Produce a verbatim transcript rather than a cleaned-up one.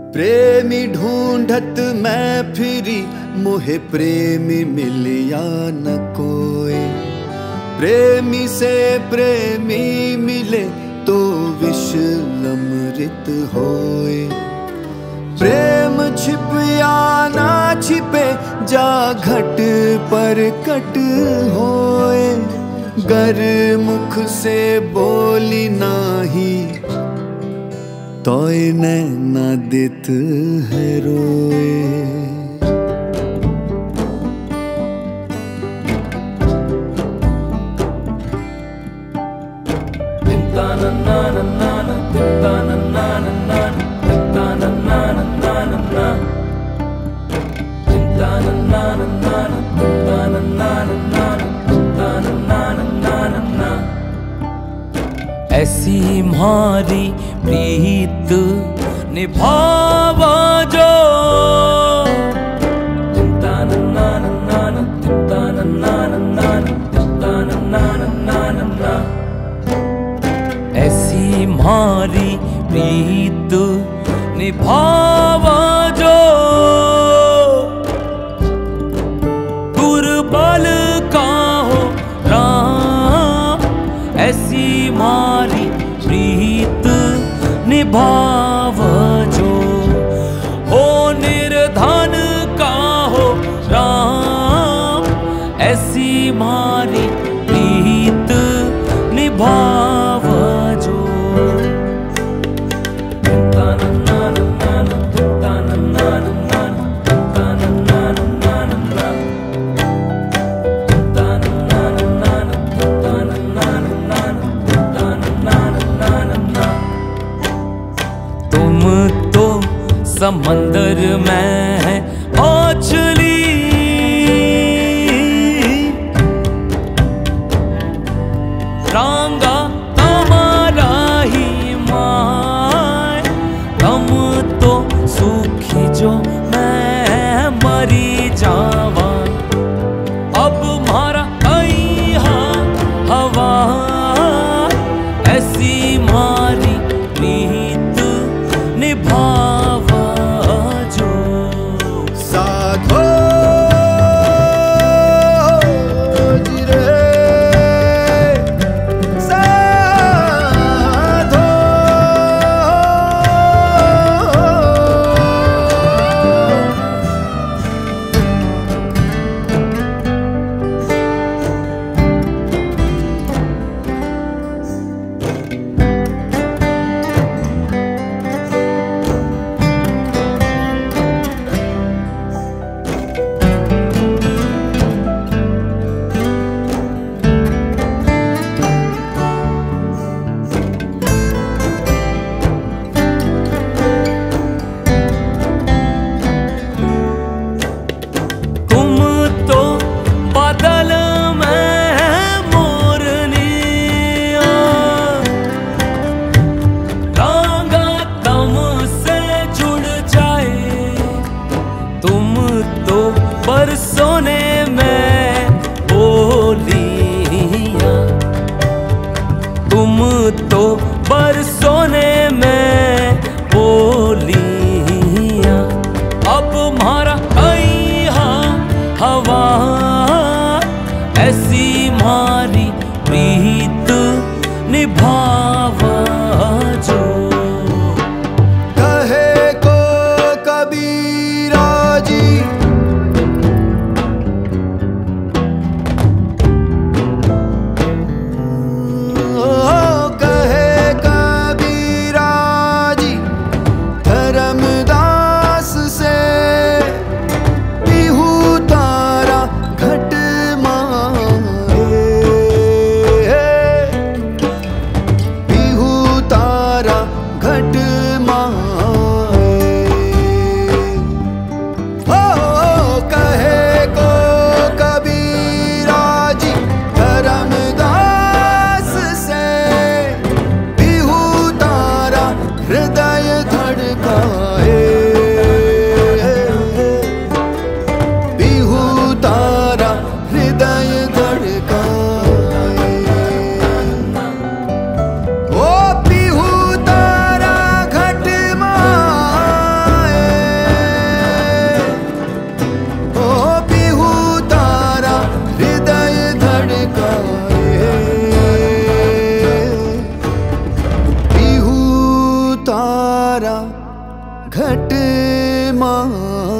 प्रेमी ढूंढत मैं फिरी, मोहे प्रेमी मिलिया न कोई। प्रेमी से प्रेमी मिले तो विष अमृत होए। प्रेम छिपया ना छिपे, जा घट पर कट होए। गर मुख से बोली नाही, तोय नैना दित है रोए। ऐसी म्हारी प्रीत निभावा जो, ऐसी म्हारी प्रीत निभावा जो। दुर्बल का हो राम, ऐसी म्हारी प्रीत निभाव जो। हो निर्धन का हो राम, ऐसी म्हारी प्रीत निभाव जो। तुम तो समंदर में है मछली, रांगा तुम्हारा ही माय। तुम तो सूखी जो मैं मरी जावा, अब मारा कहीं हवा। ऐसी मारी प्रीत निभावा जो। साधो जी रे साधो, तारा घट मान